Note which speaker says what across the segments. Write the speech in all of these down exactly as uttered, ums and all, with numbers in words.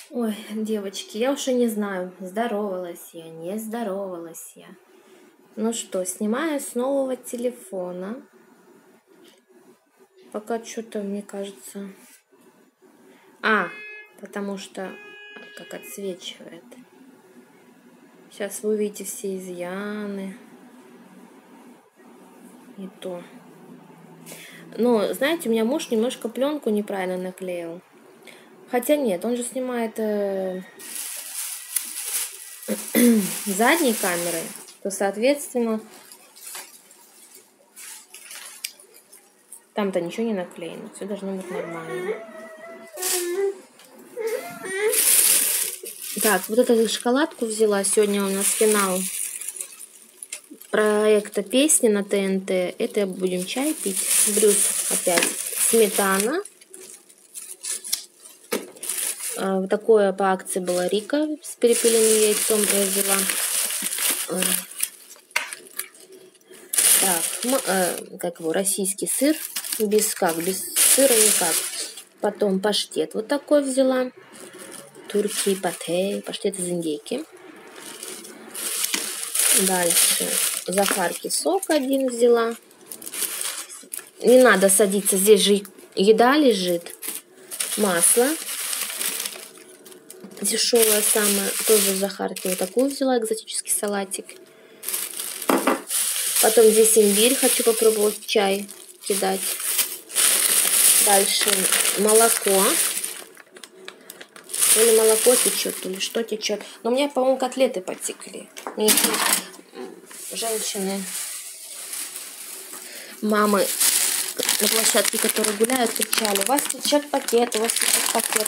Speaker 1: Ой, девочки, я уже не знаю, здоровалась я, не здоровалась я. Ну что, снимаю с нового телефона. Пока что-то, мне кажется... А, потому что как отсвечивает. Сейчас вы увидите все изъяны. И то. Но, знаете, у меня муж немножко пленку неправильно наклеил. Хотя нет, он же снимает э, задней камерой, то, соответственно, там-то ничего не наклеено. Все должно быть нормально. Так, вот эту шоколадку взяла. Сегодня у нас финал проекта песни на ТНТ. Это будем чай пить. Брюс опять. Сметана. Вот такое по акции было Рика с перепелиным яйцом. Я взяла. Так, как его, российский сыр. Без как, без сыра никак. Потом паштет вот такой взяла. Турки, пате, паштет из индейки. Дальше Захарки сок один взяла. Не надо садиться, здесь же еда лежит. Масло. Дешевое самое. Тоже Захарки вот такую взяла, экзотический салатик. Потом здесь имбирь, хочу попробовать в чай кидать. Дальше молоко. То ли молоко течет, то ли что течет. Но у меня, по-моему, котлеты потекли. Мне женщины, мамы на площадке, которые гуляют, кричали: у вас течет пакет, у вас течет пакет.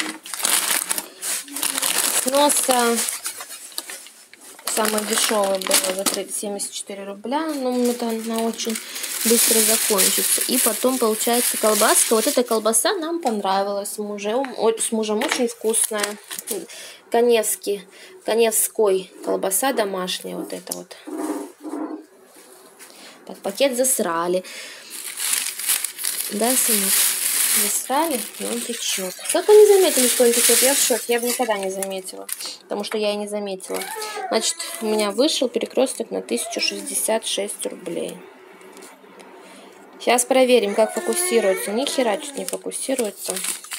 Speaker 1: С носа самое дешевое было за семьдесят четыре рубля. Но это на очень быстро закончится. И потом получается колбаска. Вот эта колбаса нам понравилась с мужем. С мужем очень вкусная. Каневский, Каневской колбаса домашняя. Вот это вот. Так, пакет засрали. Да, сынок? Засрали, и он течет. Как вы не заметили, что он течет? Я в шоке. Я бы никогда не заметила. Потому что я и не заметила. Значит, у меня вышел перекресток на тысячу шестьдесят шесть рублей. Сейчас проверим, как фокусируется. Ни хера чуть не фокусируется.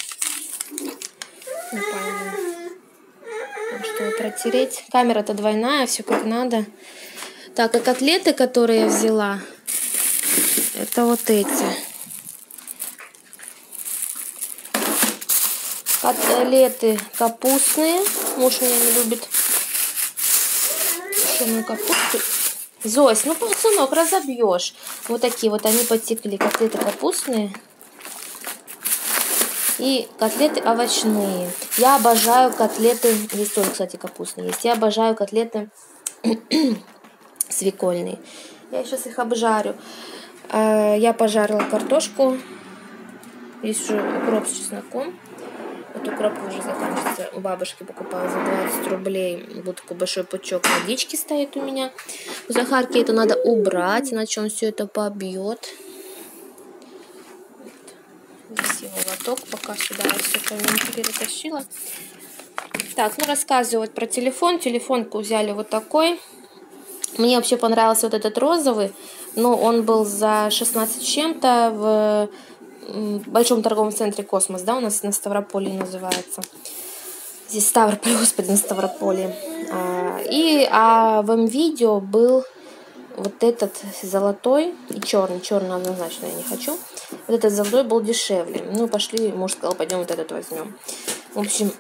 Speaker 1: Не пойму. Что протереть? Камера-то двойная, все как надо. Так, а котлеты, которые я взяла, это вот эти. Котлеты капустные. Муж меня не любит тушеную капусту. Зось, ну, сынок, разобьешь. Вот такие вот они потекли. Котлеты капустные. И котлеты овощные. Я обожаю котлеты. Здесь тоже, кстати, капустные есть. Я обожаю котлеты свекольные. Я сейчас их обжарю. Я пожарила картошку. Здесь уже укроп с чесноком. Вот укроп уже заканчивается. У бабушки покупала за двадцать рублей. Вот такой большой пучок водички стоит у меня. У Захарки это надо убрать, иначе он все это побьет. Здесь его лоток, пока сюда я все перетащила. Так, ну рассказывать про телефон. Телефонку взяли вот такой. Мне вообще понравился вот этот розовый, но он был за шестнадцать с чем-то в в большом торговом центре Космос, да, у нас на Ставрополье называется. Здесь Ставрополь, господи, на Ставрополье. А, и а в М-видео был вот этот золотой и черный. Черный однозначно я не хочу. Вот этот золотой был дешевле. Ну, пошли, муж сказал, пойдем вот этот возьмем. В общем,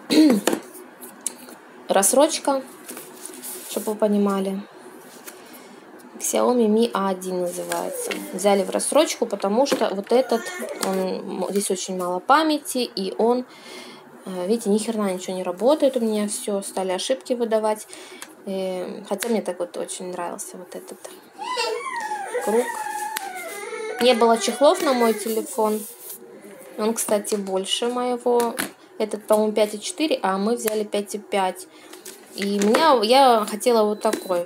Speaker 1: рассрочка, чтобы вы понимали. Xiaomi Mi а один называется. Взяли в рассрочку, потому что вот этот, он, здесь очень мало памяти, и он, видите, ни хрена ничего не работает у меня, все, стали ошибки выдавать. И, хотя мне так вот очень нравился вот этот круг. Не было чехлов на мой телефон. Он, кстати, больше моего. Этот, по-моему, пять и четыре, а мы взяли пять и пять. И меня, я хотела вот такой.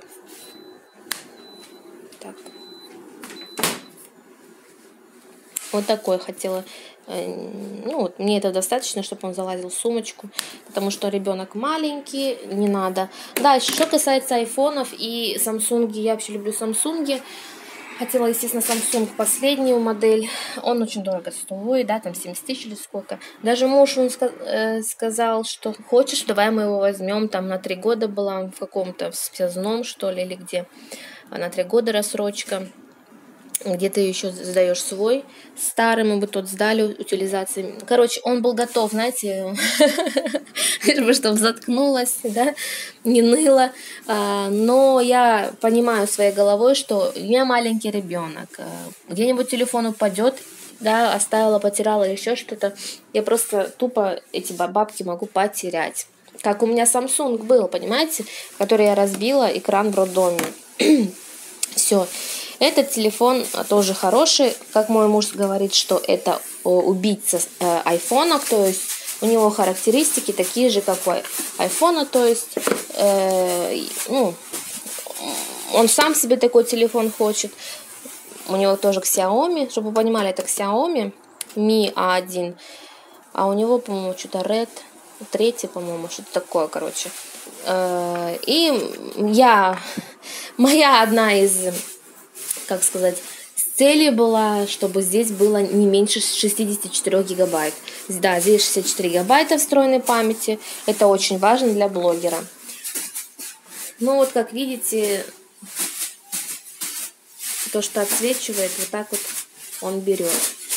Speaker 1: Так. Вот такой хотела Ну, вот мне это достаточно, чтобы он залазил в сумочку, потому что ребенок маленький, не надо. Дальше, что касается айфонов и Samsung, я вообще люблю Samsung. Хотела, естественно, Samsung последнюю модель. Он очень дорого стоит, да, там семьдесят тысяч или сколько. Даже муж он ска- э, сказал, что хочешь, давай мы его возьмем. Там на три года была в каком-то в связном, что ли, или где. А на три года рассрочка. Где ты еще сдаешь свой старый, мы бы тот сдали утилизации. Короче, он был готов, знаете, чтобы заткнулась, да, не ныло. А, но я понимаю своей головой, что у меня маленький ребенок. Где-нибудь телефон упадет, да, оставила, потеряла или еще что-то. Я просто тупо эти бабки могу потерять. Как у меня Samsung был, понимаете, который я разбила, экран в роддоме. Все. Этот телефон тоже хороший. Как мой муж говорит, что это убийца айфонов, то есть у него характеристики такие же, как у айфона, то есть э, ну, он сам себе такой телефон хочет. У него тоже Xiaomi, чтобы вы понимали, это Xiaomi Mi а один, а у него, по-моему, что-то Red третий, по-моему, что-то такое, короче. И я, моя одна из, как сказать, целей была, чтобы здесь было не меньше шестьдесят четыре гигабайт. Да, здесь шестьдесят четыре гигабайта встроенной памяти. Это очень важно для блогера. Ну вот, как видите, то, что отсвечивает, вот так вот он берет.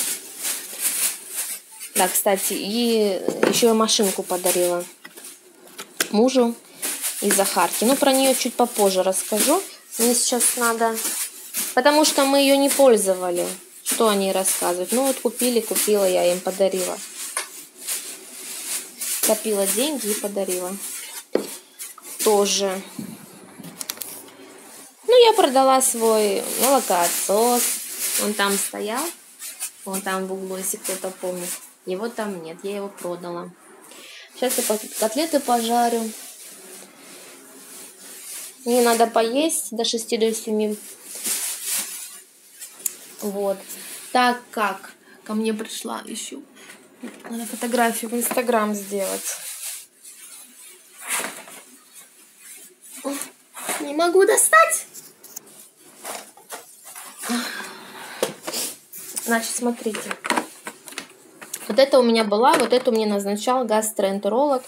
Speaker 1: Да, кстати, и еще я машинку подарила мужу и Захарке. Ну, про нее чуть попозже расскажу. Мне сейчас надо... Потому что мы ее не пользовали. Что о ней рассказывать? Ну, вот купили, купила, я им подарила. Копила деньги и подарила. Тоже. Ну, я продала свой молокоотсос. Он там стоял. Вон там в углу, если кто-то помнит. Его там нет, я его продала. Сейчас я котлеты пожарю. Мне надо поесть до шести до семи. Вот. Так как ко мне пришла еще. Надо фотографию в Инстаграм сделать. Не могу достать. Значит, смотрите. Вот это у меня была, вот это мне назначал гастроэнтеролог.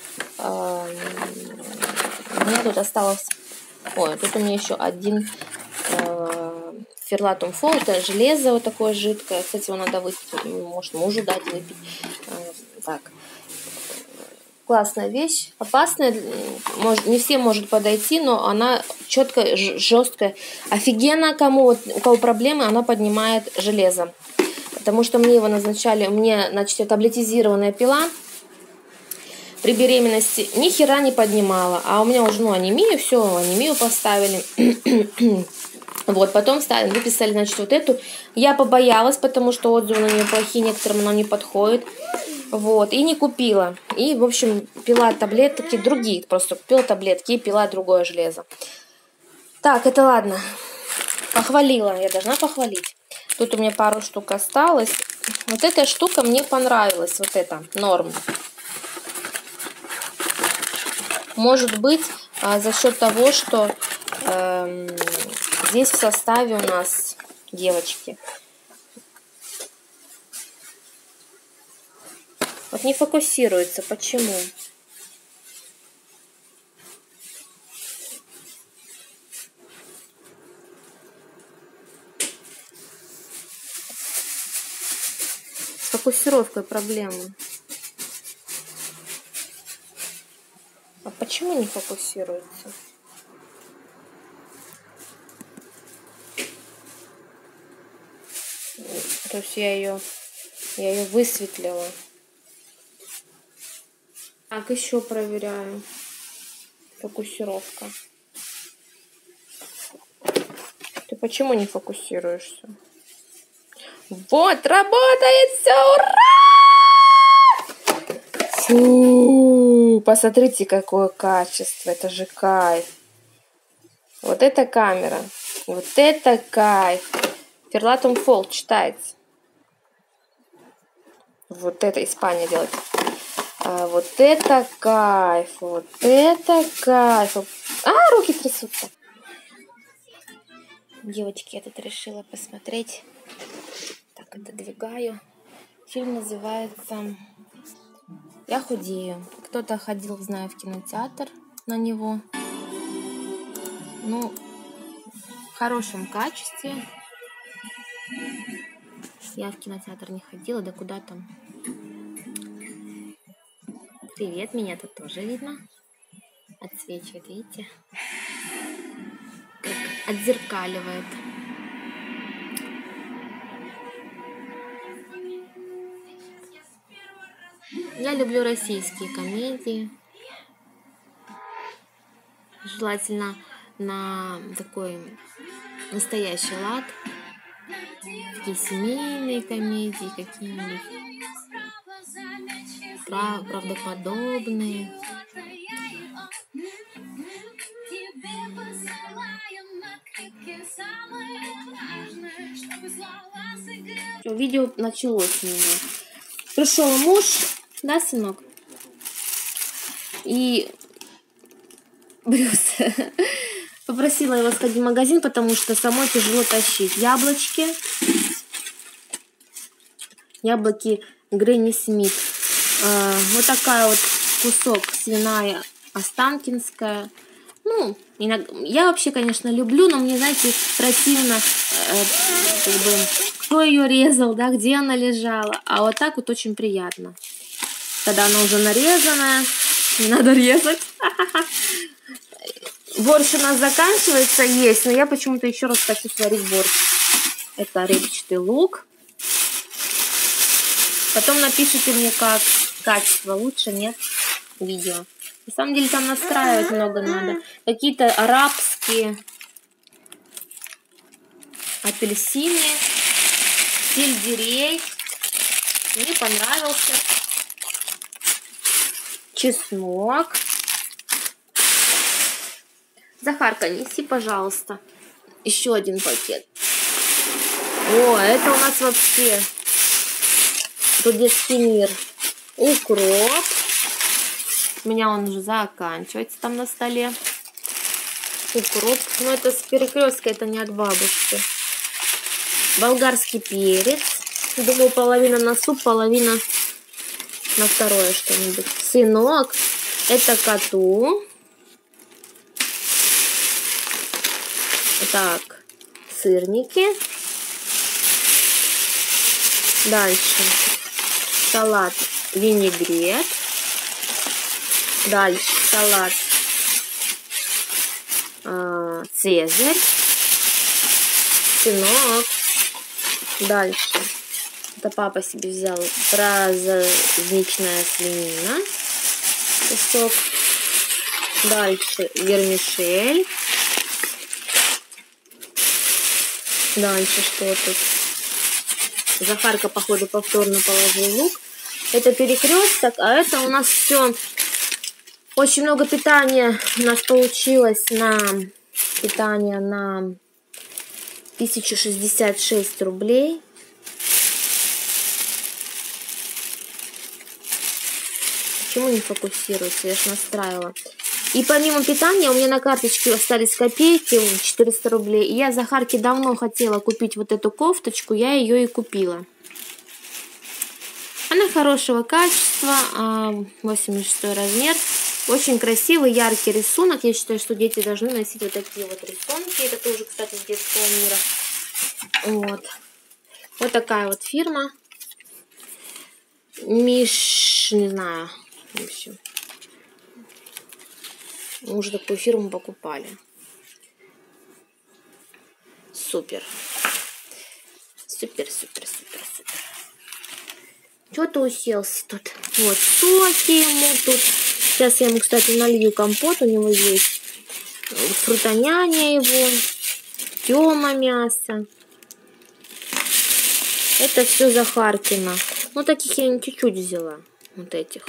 Speaker 1: Мне тут осталось... Ой, тут у меня еще один ферлатум фол. Это железо вот такое жидкое. Кстати, его надо выпить. Может, мужу дать выпить. Так. Классная вещь. Опасная. Может, не всем может подойти, но она четкая, жесткая. Офигенно, кому, вот, у кого проблемы, она поднимает железо. Потому что мне его назначали, мне, значит, таблетизированная пила. При беременности ни хера не поднимала. А у меня уже, ну, анемию, все, анемию поставили. Вот, потом ставили, выписали, значит, вот эту. Я побоялась, потому что отзывы на нее плохие, некоторым она не подходит. Вот, и не купила. И, в общем, пила таблетки другие. Просто купила таблетки и пила другое железо. Так, это ладно. Похвалила, я должна похвалить. Тут у меня пару штук осталось. Вот эта штука мне понравилась, вот эта, норм. Может быть, за счет того, что э, здесь в составе у нас, девочки, вот не фокусируется. Почему? С фокусировкой проблемы. А почему не фокусируется? То есть я ее, я ее высветлила. Так, еще проверяю. Фокусировка. Ты почему не фокусируешься? Вот, работает все, ура! Фу, посмотрите, какое качество, это же кайф. Вот это камера, вот это кайф. Ферлатум фол читается. Вот это Испания делает. А, вот это кайф. Вот это кайф. А, руки трясутся. Девочки, я тут решила посмотреть. Так, отодвигаю. Фильм называется «Я худею». Кто-то ходил, знаю, в кинотеатр на него. Ну, в хорошем качестве. Я в кинотеатр не ходила, да куда там. Привет, меня тут тоже видно. Отсвечивает, видите? Как отзеркаливает. Я люблю российские комедии. Желательно на такой настоящий лад. Такие семейные комедии какие-нибудь. Прав- правдоподобные. Видео началось у меня. Пришел муж, да, сынок? И Брюс попросила его сходить в магазин, потому что самой тяжело тащить. Яблочки. Яблоки Гренни Смит. Э, вот такая вот кусок свиная останкинская. Ну, иногда, я вообще, конечно, люблю, но мне, знаете, противно, э, как бы, кто ее резал, да, где она лежала. А вот так вот очень приятно. Когда она уже нарезанная, не надо резать. Борщ у нас заканчивается есть, но я почему-то еще раз хочу сварить борщ. Это репчатый лук. Потом напишите мне, как качество лучше, нет, видео. На самом деле там настраивать много надо. Какие-то арабские апельсины, сельдерей. Мне понравился. Чеснок. Захарка, неси, пожалуйста, еще один пакет. О, это у нас вообще тут детский мир. Укроп. У меня он уже заканчивается там на столе. Укроп. Но это с перекрестка, это не от бабушки. Болгарский перец. Думаю, половина на суп, половина на второе что-нибудь. Сынок. Это коту. Так, сырники. Дальше салат винегрет. Дальше салат э, цезарь. Сынок. Дальше. Это папа себе взял праздничная свинина. Кусок. Дальше вермишель. Дальше что тут? Захарка, походу, повторно положил лук. Это перекресток, а это у нас все. Очень много питания у нас получилось на питание на тысячу шестьдесят шесть рублей. Почему не фокусируется? Я ж настраивала. И помимо питания у меня на карточке остались копейки, четыреста рублей. И я Захарке давно хотела купить вот эту кофточку, я ее и купила. Она хорошего качества, восемьдесят шестой размер. Очень красивый, яркий рисунок. Я считаю, что дети должны носить вот такие вот рисунки. Это тоже, кстати, из детского мира. Вот. Вот такая вот фирма. Миш, не знаю, в общем. Мы уже такую фирму покупали. Супер. Супер, супер, супер, супер. Чего ты уселся тут? Вот, соки ему тут. Сейчас я ему, кстати, налью компот. У него есть фрутоняня его. Тёма мясо. Это все Захаркина. Ну, таких я чуть-чуть взяла. Вот этих.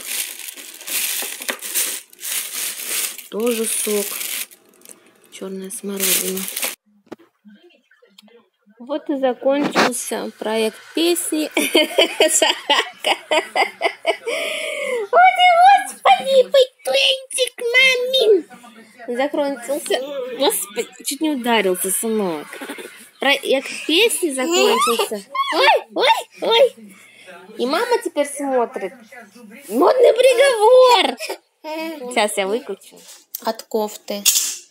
Speaker 1: Тоже сок. Черная смородина. Вот и закончился проект песни. Сыночка. Ой, господи, пытвенчик, мамин. Закончился. Господи, чуть не ударился, сынок. Про... Як песни закончился. Ой, ой, ой. И мама теперь смотрит. Модный приговор. Сейчас я выключу. От кофты.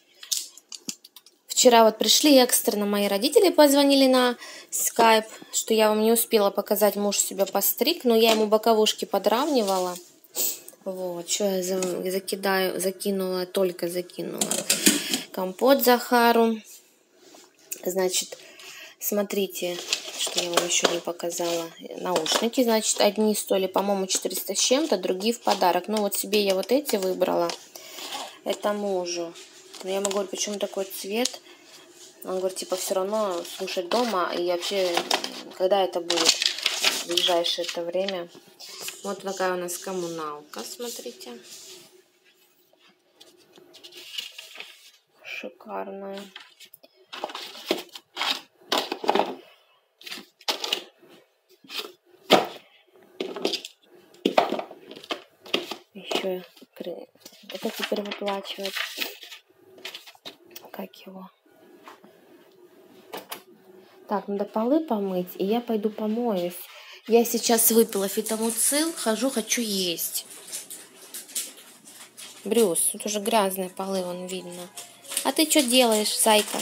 Speaker 1: Вчера вот пришли экстренно, мои родители позвонили на скайп, что я вам не успела показать, муж себя постриг, но я ему боковушки подравнивала. Вот, что я закидаю, закинула, только закинула. Компот Захару. Значит, смотрите, что я вам еще не показала. Наушники, значит, одни стоили, по-моему, четыреста с чем-то, другие в подарок. Ну, вот себе я вот эти выбрала. Это мужу. Но я ему говорю, почему такой цвет? Он говорит, типа, все равно слушать дома. И вообще, когда это будет? В ближайшее это время. Вот такая у нас коммуналка, смотрите. Шикарная. Еще это теперь выплачивать. Как его? Так, надо полы помыть, и я пойду помоюсь. Я сейчас выпила фитомуцил, хожу, хочу есть. Брюс, тут уже грязные полы, вон видно. А ты что делаешь, зайка?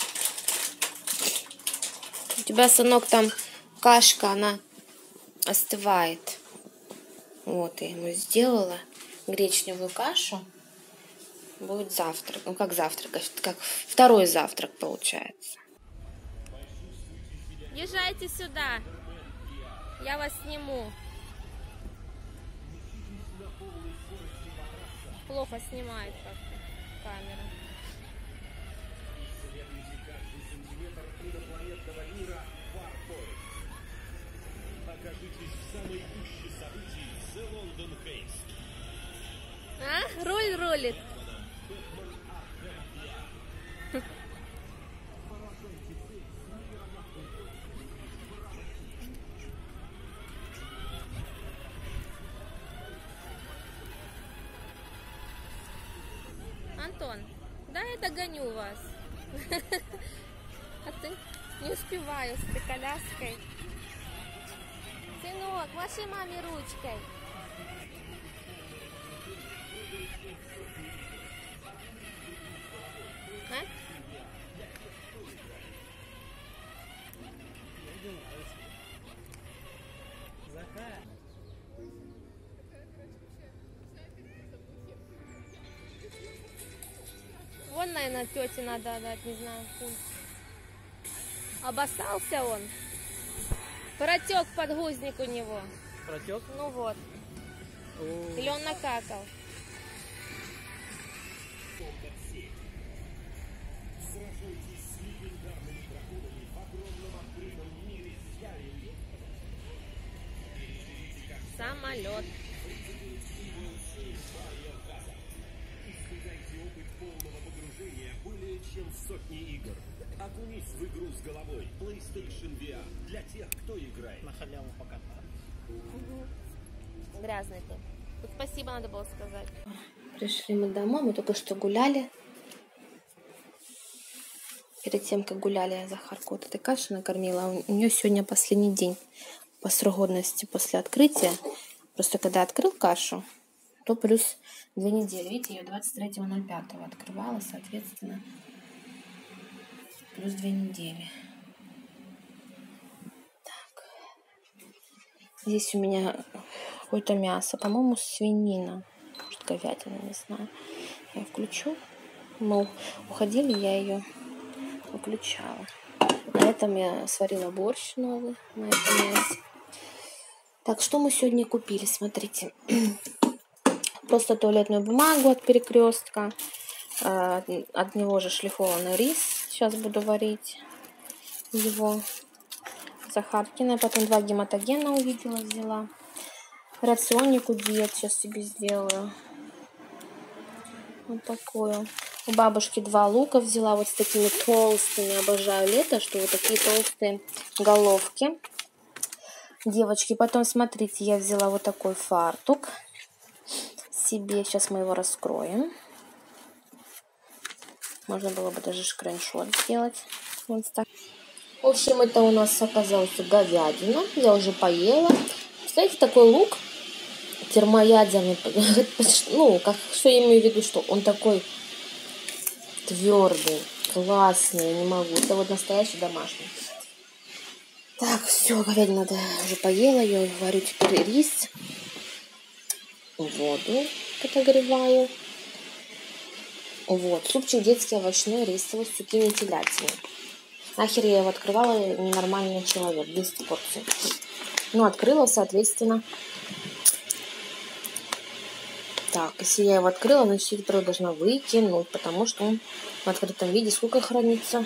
Speaker 1: У тебя, сынок, там кашка, она остывает. Вот, я ему сделала гречневую кашу. Будет завтрак. Ну, как завтрак, как второй завтрак получается. Езжайте сюда. Я вас сниму. Плохо снимает как-то камера. А? Руль рулит. Антон, да я догоню вас. А ты не успеваю с этой коляской. Сынок, маши маме ручкой. А? Вон, наверное, тете надо отдать, не знаю. Обоссался он. Протек подгузник у него.
Speaker 2: Протек?
Speaker 1: Ну вот. О. Или он накакал. Самолет.
Speaker 3: Более чем сотни игр. Окунись в игру с головой. PlayStation ви ар. Для тех, кто играет.
Speaker 2: На халяву пока.
Speaker 1: Угу. Грязный ты. Тут спасибо надо было сказать. Пришли мы домой, мы только что гуляли. Перед тем, как гуляли, я Захарку вот этой каши накормила. У нее сегодня последний день по срок годности после открытия. Просто когда открыл кашу, то плюс две недели. Видите, я двадцать третьего ноль пятого открывала, соответственно, плюс две недели. Так. Здесь у меня какое-то мясо, по-моему, свинина. Может, говядина, не знаю. Я включу. Мы уходили, я ее выключала. На этом я сварила борщ новый, на этом мясе. Так, что мы сегодня купили? Смотрите. Просто туалетную бумагу от Перекрестка. От него же шлифованный рис. Сейчас буду варить его. Захаркина. Потом два гематогена увидела, взяла. Рационник у диет сейчас себе сделаю. Вот такую. У бабушки два лука взяла. Вот с такими толстыми. Обожаю лето, что вот такие толстые головки. Девочки, потом, смотрите, я взяла вот такой фартук себе. Сейчас мы его раскроем. Можно было бы даже скриншот сделать в Инстаграме. В общем, это у нас оказалась говядина. Я уже поела. Представляете, такой лук термоядерный. Ну, как, что я имею в виду, что он такой твердый, классный. Я не могу. Это вот настоящий домашний. Так, все, говядину надо уже поела. Я варю теперь рис. Воду подогреваю. Вот, супчик детский овощной рисовый с цукини и телятиной. Нахер я его открывала, ненормальный человек, десять порций. Ну, открыла, соответственно. Так, если я его открыла, значит, я должна выкинуть, потому что он в открытом виде сколько хранится.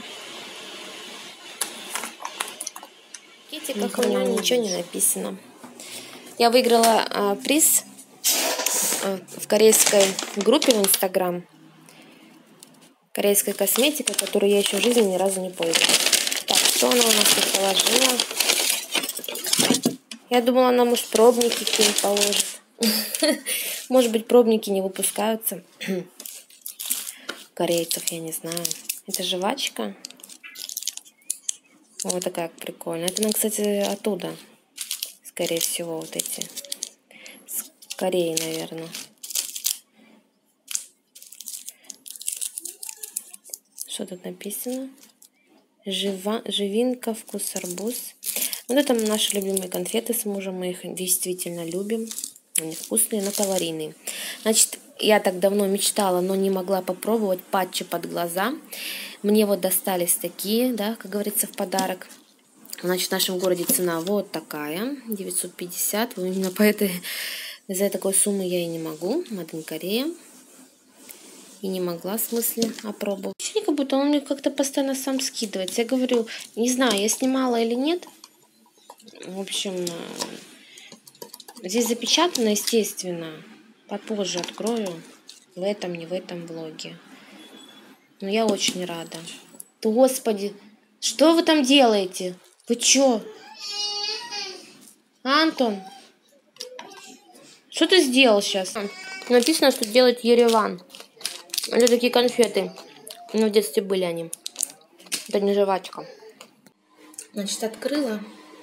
Speaker 1: В пакетиках у него ничего не написано. Я выиграла а, приз а, в корейской группе в Инстаграм. Корейская косметика, которую я еще в жизни ни разу не пользовалась. Так, что она у нас тут положила? Я думала, она, может, пробники какие-нибудь положит. Может быть, пробники не выпускаются. Корейцев, я не знаю. Это жвачка. Вот такая прикольная. Это, кстати, оттуда. Скорее всего, вот эти. С Кореи, наверное. Что тут написано? Жива, живинка, вкус арбуз. Вот это наши любимые конфеты с мужем. Мы их действительно любим. Они вкусные, но калорийные. Значит, я так давно мечтала, но не могла попробовать патчи под глаза. Мне вот достались такие, да, как говорится, в подарок. Значит, в нашем городе цена вот такая. девятьсот пятьдесят. Именно по этой, из-за такой суммы я и не могу. Made in Korea. И не могла, в смысле, опробовать. Ощущение, как будто он мне как-то постоянно сам скидывается. Я говорю, не знаю, я снимала или нет. В общем, здесь запечатано, естественно. Попозже открою. В этом, не в этом влоге. Но я очень рада. Господи, что вы там делаете? Вы чё? Антон, что ты сделал сейчас? Написано, что делает Ереван. Это такие конфеты. Ну, в детстве были они. Это не жвачка. Значит, открыла.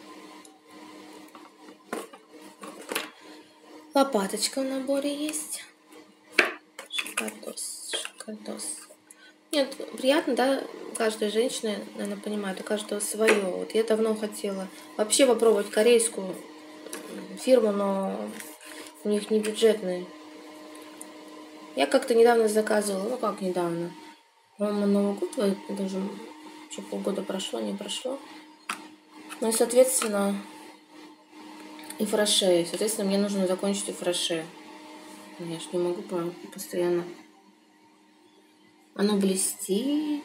Speaker 1: Лопаточка в наборе есть. Шокардос. Шокардос. Нет, приятно, да? Каждая женщина, наверное, понимает, у каждого свое. Вот я давно хотела вообще попробовать корейскую фирму, но у них не бюджетные. Я как-то недавно заказывала, ну как недавно, по-моему, Новый год, даже еще полгода прошло, не прошло. Ну и, соответственно, и фраше. Соответственно, мне нужно закончить и фраше. Я ж не могу постоянно. Оно блестит.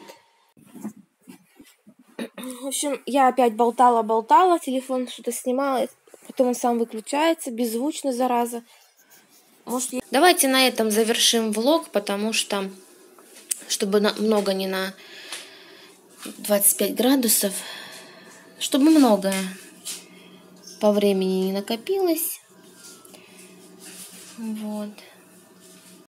Speaker 1: В общем, я опять болтала-болтала, телефон что-то снимала, потом он сам выключается, беззвучно, зараза. Может, я... Давайте на этом завершим влог, потому что, чтобы на, много не на двадцать пять градусов, чтобы многое по времени не накопилось. Вот.